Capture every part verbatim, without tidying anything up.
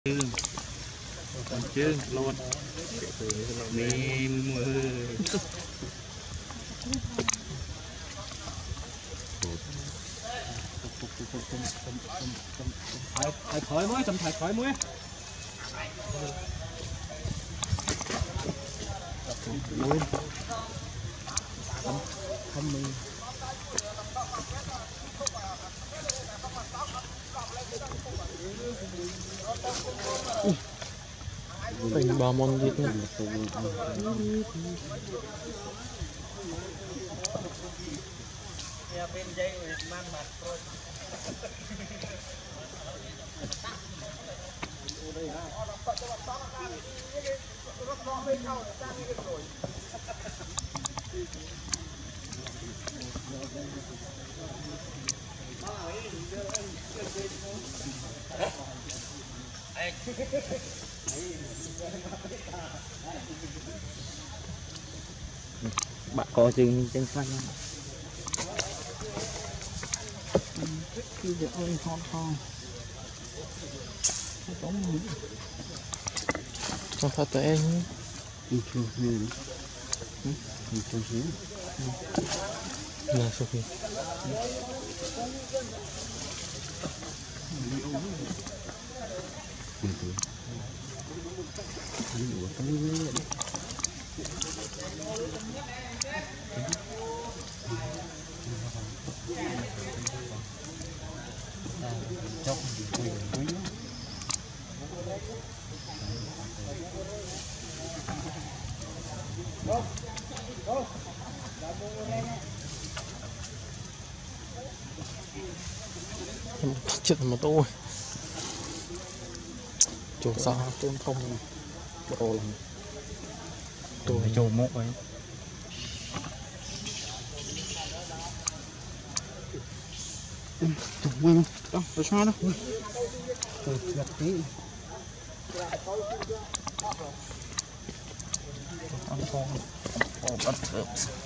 Còn chưa lột mềm mơ thải khói mới tầm thải khói mới luôn không mì Tình bà môn gì nữa. bạn có chừng trên xanh Cứ việc ơi con con con thật tới em đi chung xíu đi chung xíu là Sophie chốc thì quỳ quý chuyện mà tôi chỗ sao tôi không đồ làm tôi phải trộn mộ ấy chụp quên đâu đâu sao đâu tôi giật tí ăn con ổ bắt thơm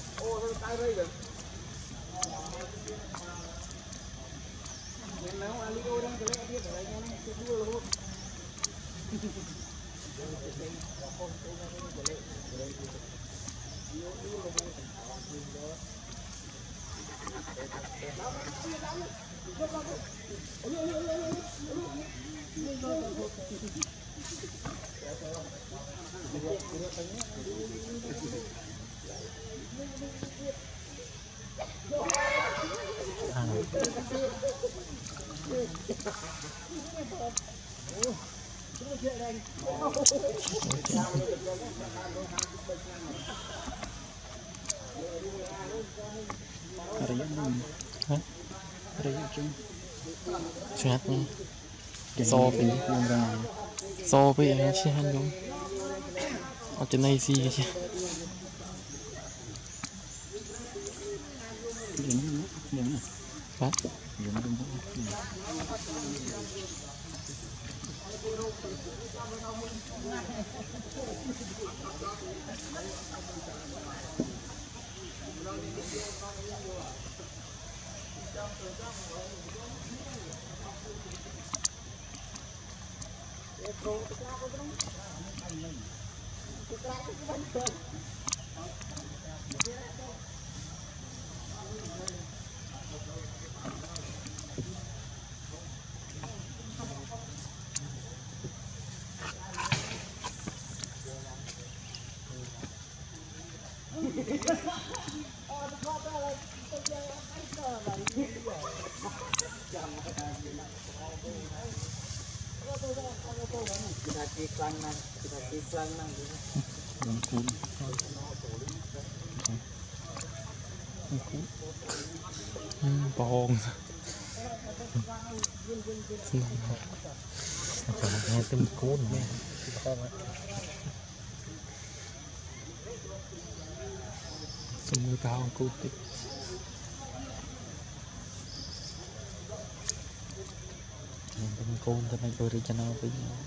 Chat so với so với anh chị anh đúng ở trên này gì chứ bắt kita ciklang nang kita ciklang nang bong nghe tiếng côn nghe semua tahu aku tik tiếng côn cho nên tôi đi cho nó với nhau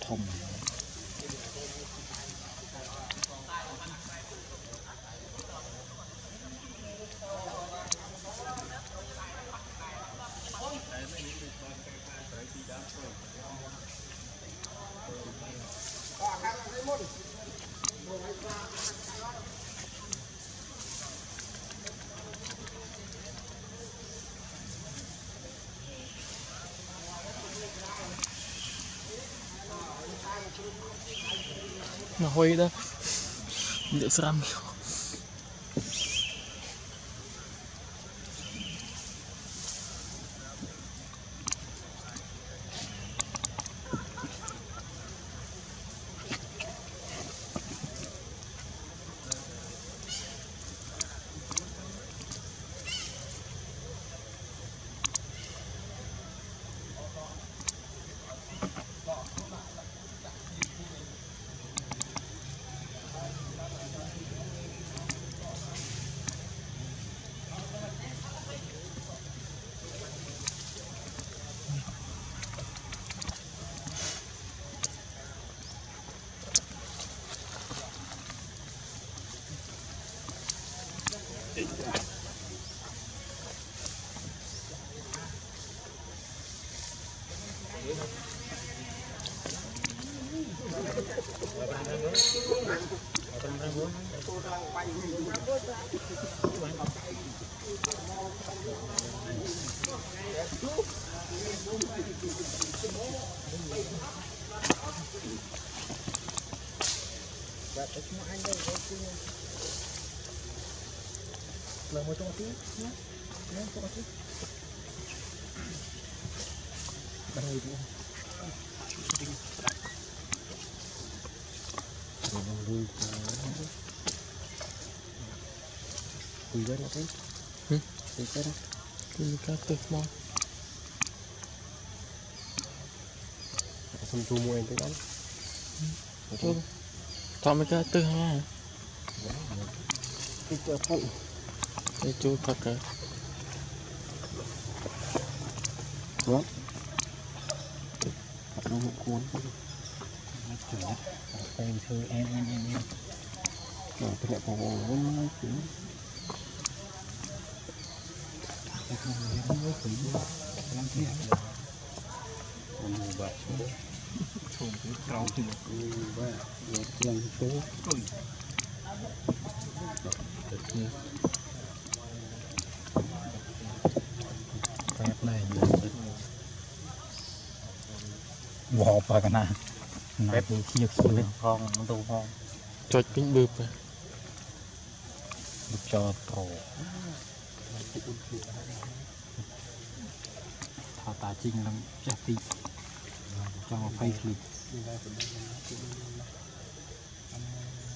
thùng nó huy đó để xăm là một trong tiếng nhé nhé cho tiếng đây đi rồi nó lui quỳ với nó thấy quỳ cái đó quỳ cái tuyệt mong không thu mua em tới đó tao mấy cái tư ha cái chợ phụ cái chú thật cả đó nó một cuốn nó chở em thư em em em em rồi tôi lại còn với nó cũng không có quỷ làm thế mình ngủ bạc thùng cái trâu thì vậy một lần số phép này bỏ vào cái này phép đi chia chia phong nó đâu phong cho kính bự rồi cho tổ thảo tà trinh làm chắc tí cho một phay clip